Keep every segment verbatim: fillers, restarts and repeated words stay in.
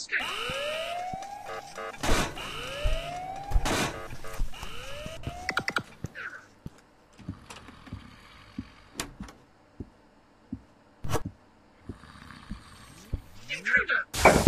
escape. Intruder.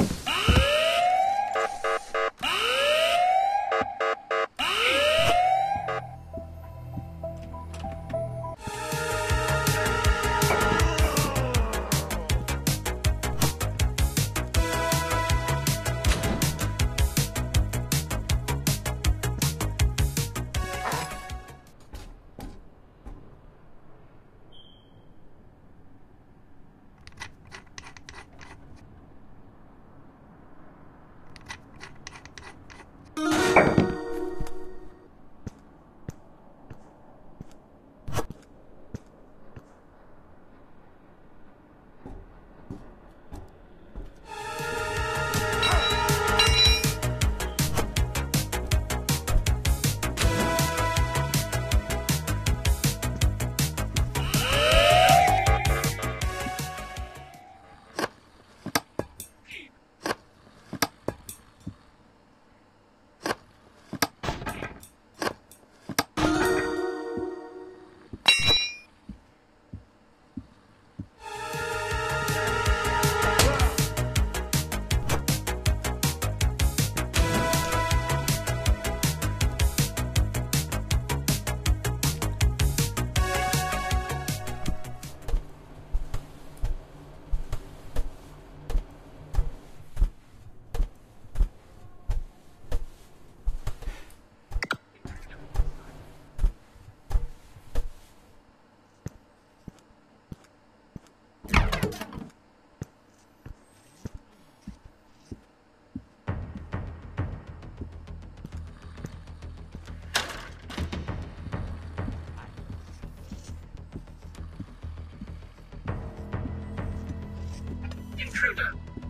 Intruder.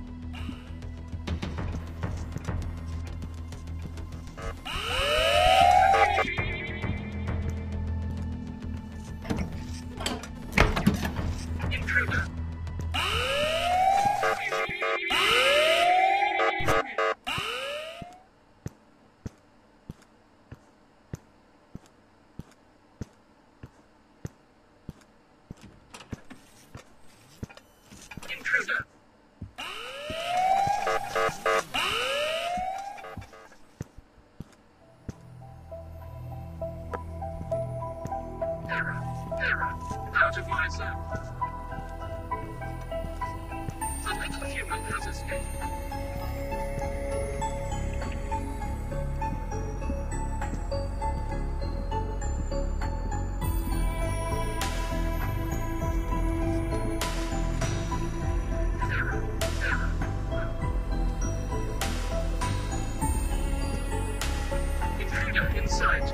Intruder. Intruder. Error. Error. Out of my zone. The little human has escaped. Error. Error. Intruder in sight.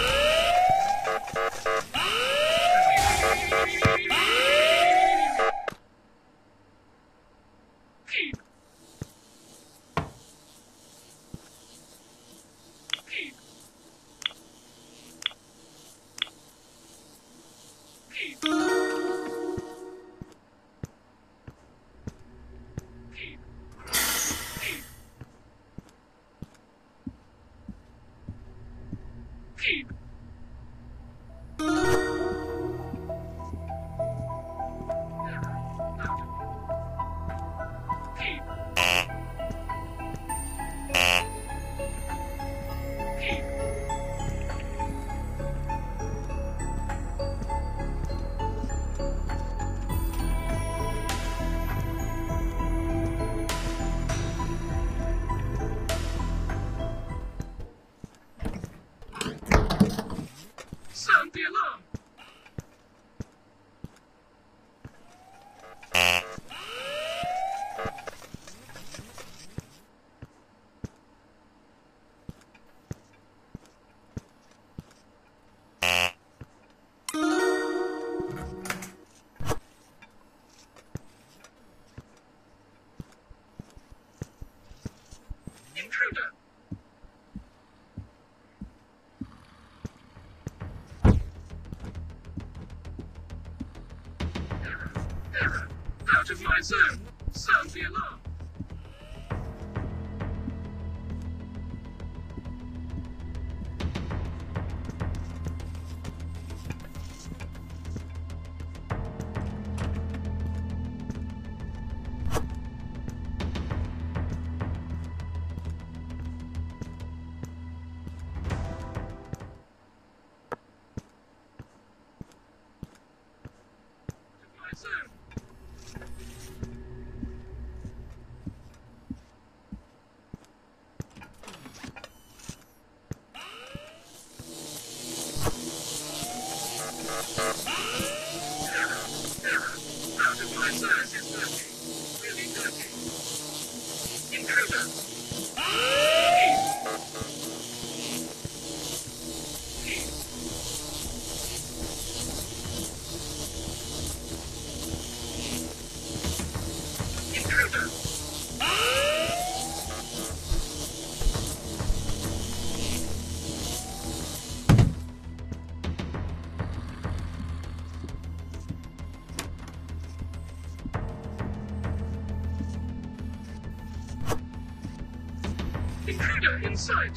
Keep. Keep. Keep. Keep. Keep. Keep. Keep. Keep. Sound the alarm. Intruder. Error. Error. Out of my zone. Sound the alarm. Intruder in sight.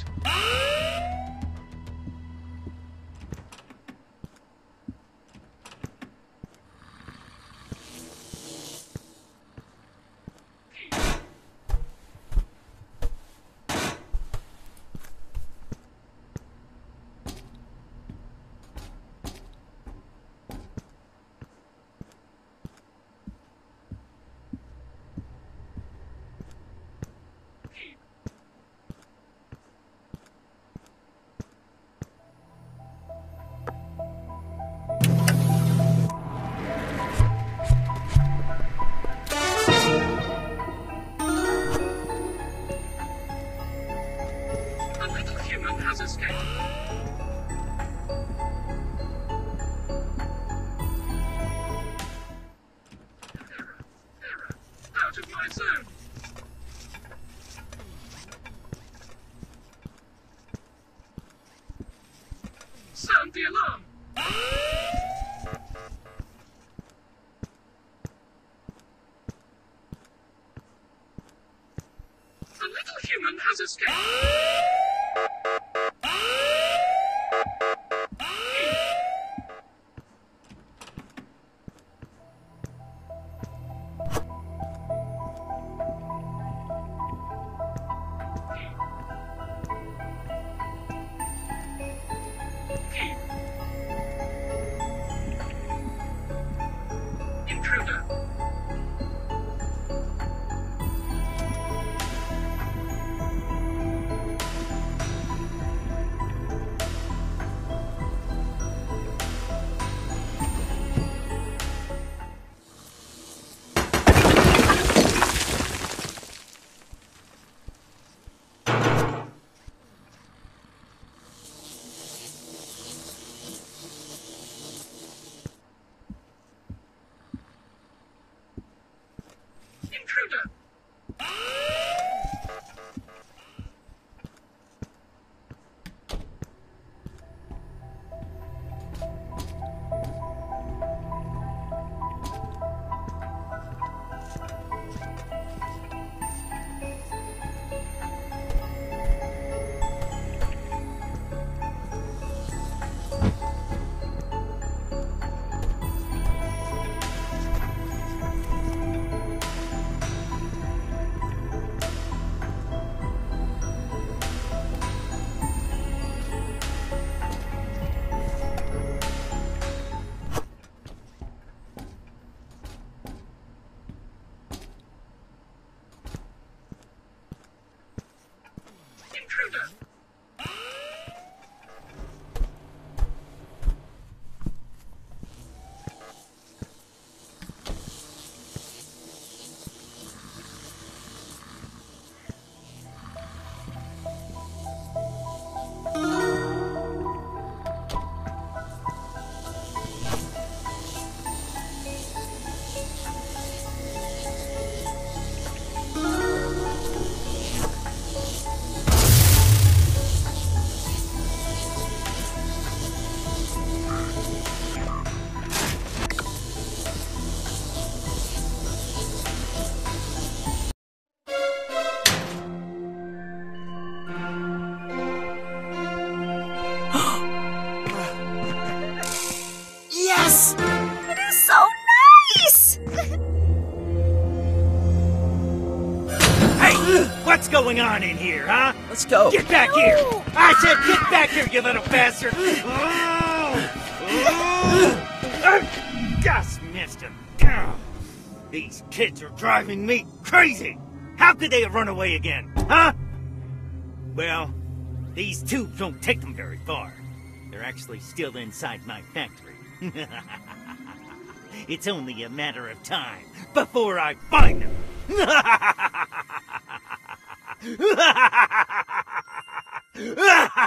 Sound the alarm! The little human has escaped! What's going on in here, huh? Let's go. Get back here! I said get back here, you little bastard! Oh! Oh! Just missed him. These kids are driving me crazy! How could they have run away again, huh? Well, these tubes don't take them very far. They're actually still inside my factory. It's only a matter of time before I find them. Ha ha ha ha!